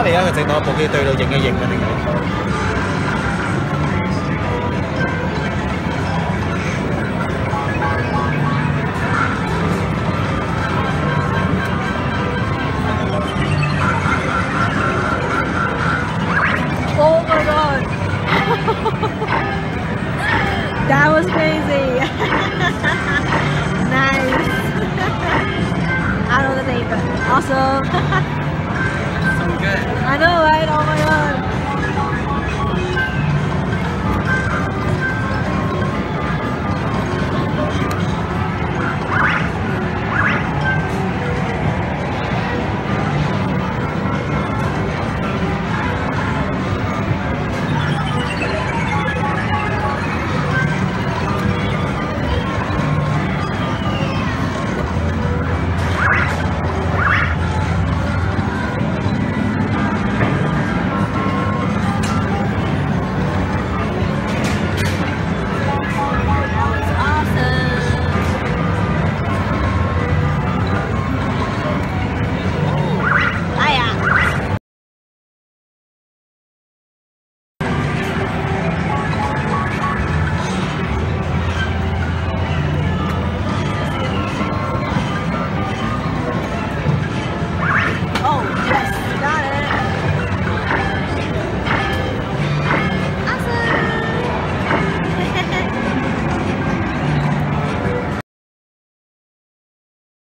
嚟啊！佢整到部機對到影一影啊，定係？ Oh my god! That was crazy! Nice! I don't know the name, but awesome!